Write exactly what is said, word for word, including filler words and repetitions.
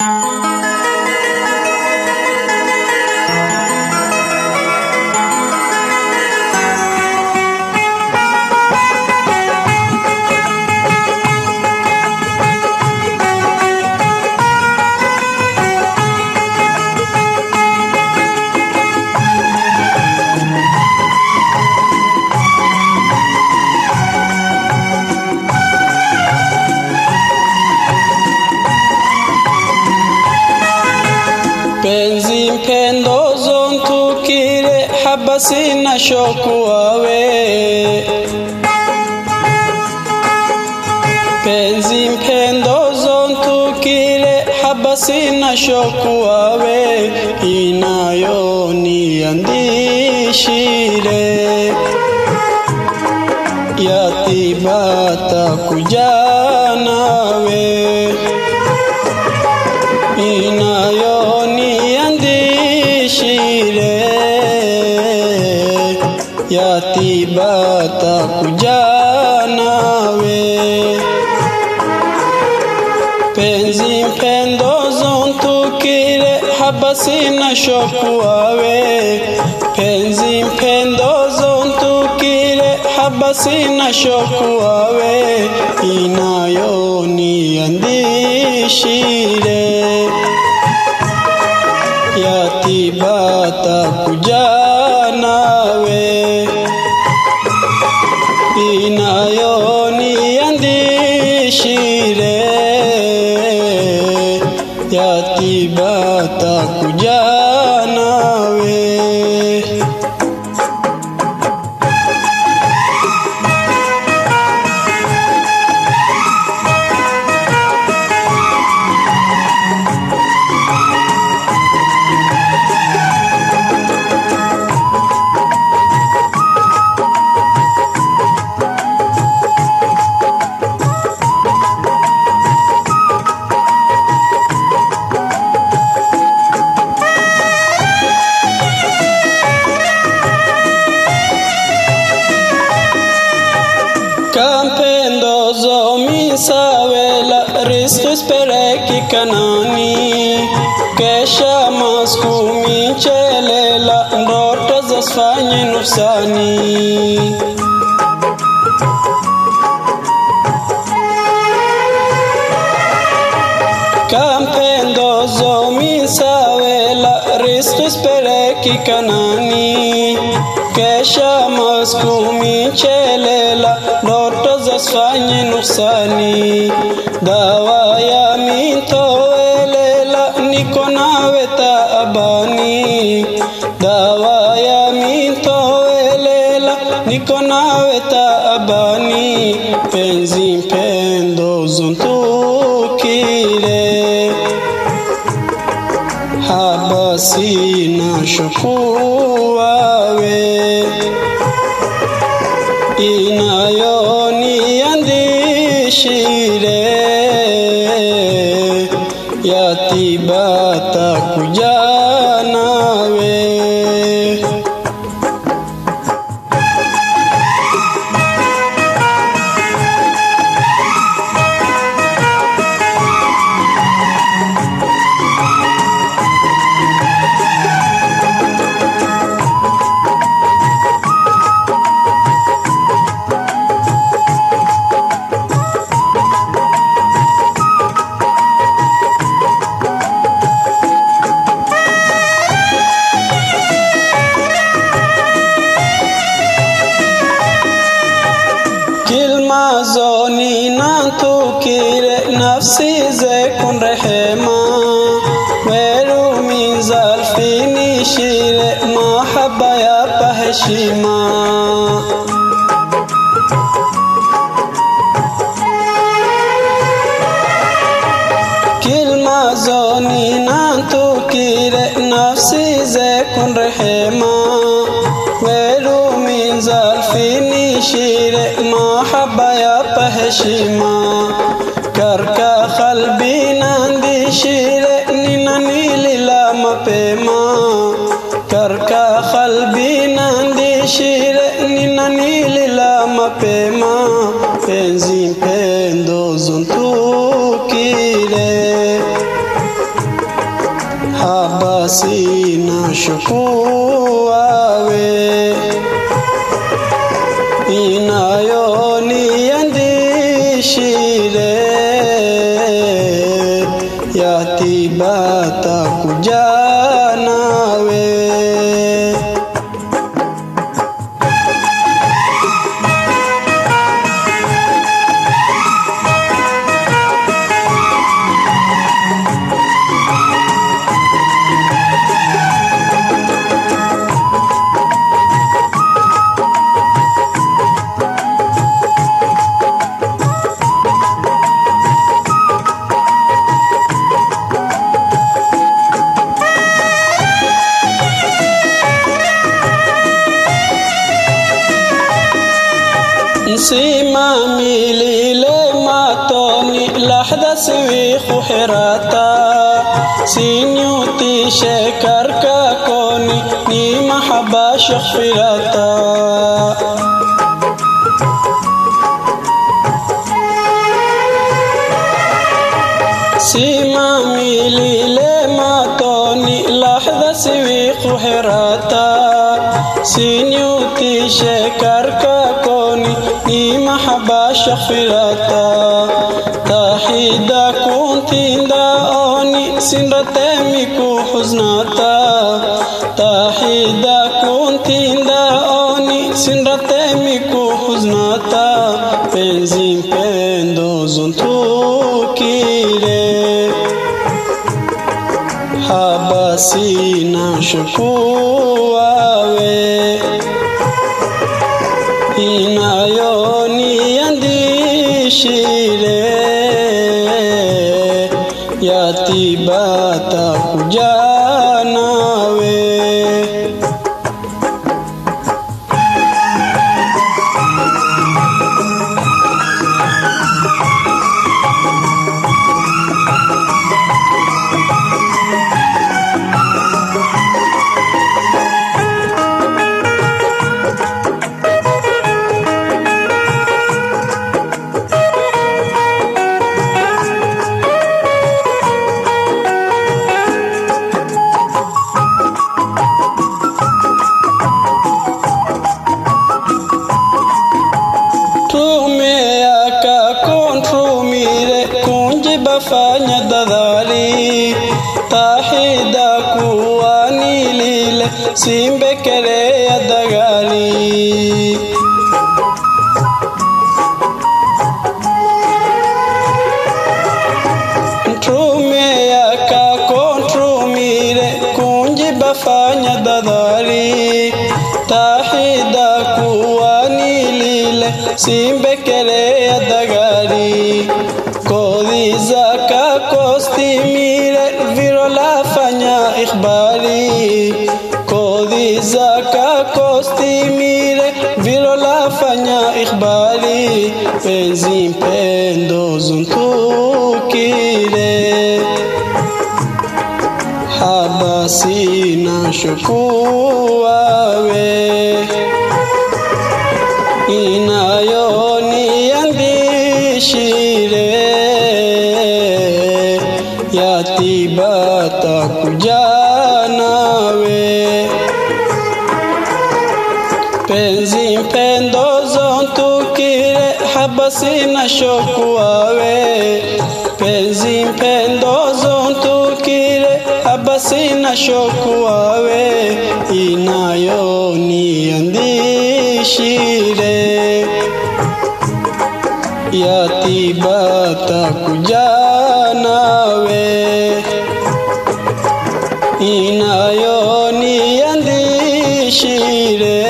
Penzi mpendo zontukire habasi na shoku wawe. Penzi mpendo zontukire habasi na shoku wawe, inayo niandishire yatibata kujanawe, inayo niandishire yatibata kujanawe. Penzi mpendo zontukire habasi na shoku wawe. Penzi mpendo zontukire habasi na shoku wawe, inayo niandishire yatibata kujanawe, inayo niandishire yatibata kujanawe. Campendo zomi savela risto spereki kanani, kesha maskumi chelela ndoto zasfanye nufsani. Campendo zomi savela risto spereki kanani, kesha maskumi chelela ndoto zasfanye nufsani. Dawa ya mintowelela niko nawe taabani, dawa ya mintowelela niko nawe taabani. Penzi mpendo zontukire habasi na shoku wawe, inayo niandishire yatibata kujanawe. Kilmazoni nantukire nafsi zekun rehema, weru min zalfini shire mahaba ya paheshima. Kilmazoni nantukire nafsi zekun rehema, weru min zalfini shire mahaba ya paheshima. Karka qalbi nandi shire ninani lila mapema, karka qalbi nandi shire ninani lila mapema. Penzi mpendo zontukire haba sina shukuwawe inayoniandishire yatibata kujanawe. Simami lile matoni lahda siwi khuhirata sinyuti shekar ka koni ni mahaba shakhfirata. Simami lile matoni lahda siwi khuhirata sinyuti shekar ka koni ni mahaba shakhfirata. Tahida kuntinda oni sinratemi ku huznata. Tahida kuntinda oni sinratemi ku huznata. Penzi mpendo zontukire haba sina shukuwawe inayoniandishire yatibata kujanawe. Bafanya dadhali tahida kuwani lile simbekele ya dagali. Ntrume yaka kontrumire kunji bafanya dadhali tahida kuwani lile simbekele ya dagali. Kodiza ka kostimire virola fanya ikhbari. Kodiza ka kostimire virola fanya ikhbari. Penzi mpendo zontukire haba sina shukuwawe inayoniandishire yatibata kujanawe. Penzi mpendo zontukire haba sina shukuwawe. Penzi mpendo zontukire haba sina shukuwawe inayoniandishire yatibata kujanawe inayoniandishire